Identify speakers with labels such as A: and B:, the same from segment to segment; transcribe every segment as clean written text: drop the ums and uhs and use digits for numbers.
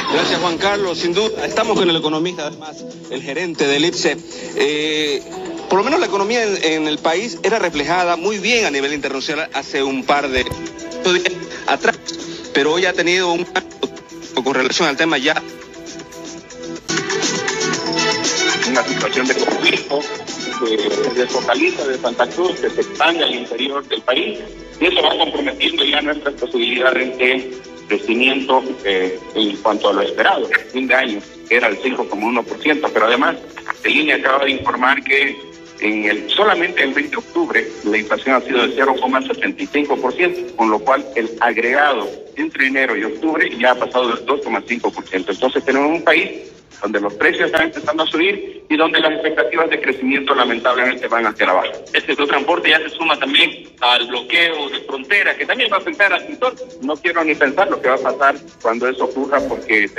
A: Gracias, Juan Carlos. Sin duda, estamos con el economista, además, el gerente del IPSE. Por lo menos la economía en el país era reflejada muy bien a nivel internacional hace un par de días atrás, pero hoy ha tenido un cambio con relación al tema ya.
B: Una situación de conflicto que se desfocaliza de Santa Cruz, que se expande al interior del país, y eso va comprometiendo ya nuestras posibilidades de crecimiento en cuanto a lo esperado. Fin de año era el 5,1%, pero además el INE acaba de informar que solamente el mes de octubre la inflación ha sido de 0,75%, con lo cual el agregado entre enero y octubre ya ha pasado del 2,5%. Entonces tenemos un país donde los precios están empezando a subir y donde las expectativas de crecimiento lamentablemente van hacia la baja.
C: Este transporte ya se suma también al bloqueo de frontera, que también va a afectar al sector.
B: No quiero ni pensar lo que va a pasar cuando eso ocurra, porque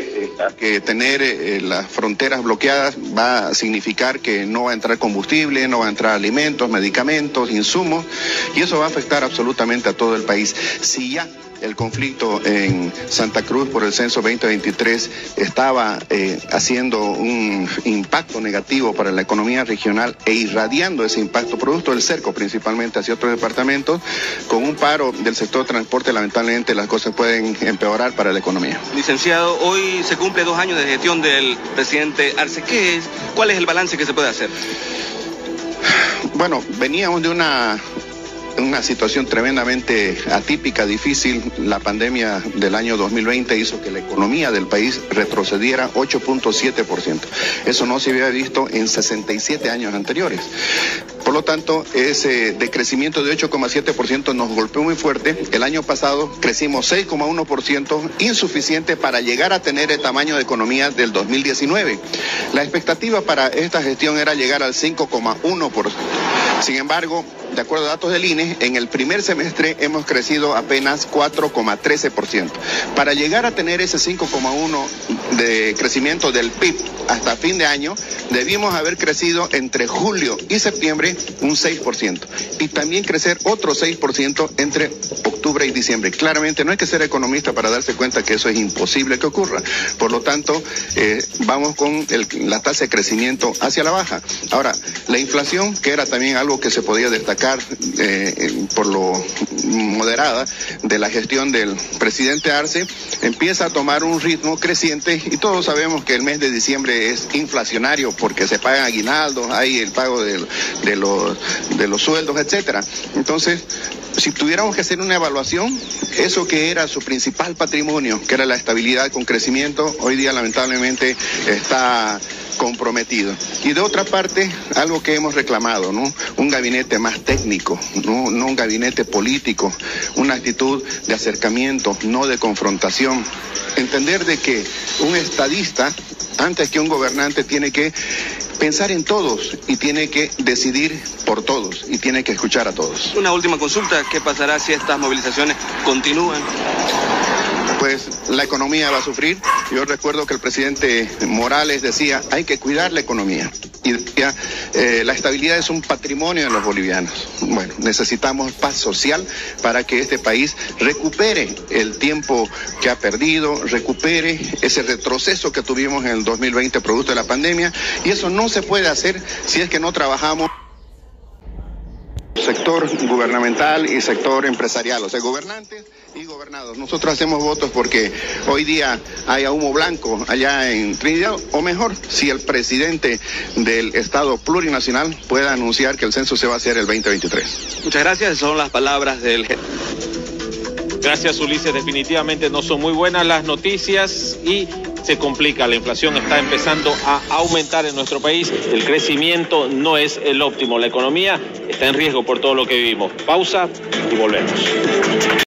B: tener las fronteras bloqueadas va a significar que no va a entrar combustible, no va a entrar alimentos, medicamentos, insumos, y eso va a afectar absolutamente a todo el país. Si ya el conflicto en Santa Cruz por el censo 2023 estaba haciendo un impacto negativo para la economía regional e irradiando ese impacto producto del cerco principalmente hacia otros departamentos, con un paro del sector transporte lamentablemente las cosas pueden empeorar para la economía.
A: Licenciado, hoy se cumple 2 años de gestión del presidente Arce. ¿Cuál es el balance que se puede hacer?
B: Bueno, veníamos de una situación tremendamente atípica, difícil. La pandemia del año 2020 hizo que la economía del país retrocediera 8.7%. Eso no se había visto en 67 años anteriores. Por lo tanto, ese decrecimiento de 8,7% nos golpeó muy fuerte. El año pasado crecimos 6,1%, insuficiente para llegar a tener el tamaño de economía del 2019. La expectativa para esta gestión era llegar al 5,1%. Sin embargo, de acuerdo a datos del INE, en el primer semestre hemos crecido apenas 4,13%. Para llegar a tener ese 5,1% de crecimiento del PIB hasta fin de año, debimos haber crecido entre julio y septiembre un 6%. Y también crecer otro 6% entre octubre y diciembre. Claramente no hay que ser economista para darse cuenta que eso es imposible que ocurra. Por lo tanto, vamos con la tasa de crecimiento hacia la baja. Ahora, la inflación, que era también algo que se podía destacar por lo moderada de la gestión del presidente Arce, empieza a tomar un ritmo creciente y todos sabemos que el mes de diciembre es inflacionario porque se pagan aguinaldos, hay el pago de los sueldos, etcétera. Entonces, si tuviéramos que hacer una evaluación, eso que era su principal patrimonio, que era la estabilidad con crecimiento, hoy día lamentablemente está comprometido. Y de otra parte, algo que hemos reclamado, ¿no? Un gabinete más técnico, no un gabinete político, una actitud de acercamiento, no de confrontación. Entender de que un estadista, antes que un gobernante, tiene que pensar en todos y tiene que decidir por todos y tiene que escuchar a todos.
A: Una última consulta, ¿qué pasará si estas movilizaciones continúan?
B: Pues la economía va a sufrir. Yo recuerdo que el presidente Morales decía, hay que cuidar la economía. Y decía, la estabilidad es un patrimonio de los bolivianos. Bueno, necesitamos paz social para que este país recupere el tiempo que ha perdido, recupere ese retroceso que tuvimos en el 2020 producto de la pandemia. Y eso no se puede hacer si es que no trabajamos sector gubernamental y sector empresarial, o sea, gobernantes y gobernados. Nosotros hacemos votos porque hoy día haya humo blanco allá en Trinidad, o mejor, si el presidente del Estado plurinacional pueda anunciar que el censo se va a hacer el 2023.
A: Muchas gracias, esas son las palabras del jefe.
D: Gracias, Ulises. Definitivamente no son muy buenas las noticias y se complica. La inflación está empezando a aumentar en nuestro país. El crecimiento no es el óptimo. La economía está en riesgo por todo lo que vivimos. Pausa y volvemos.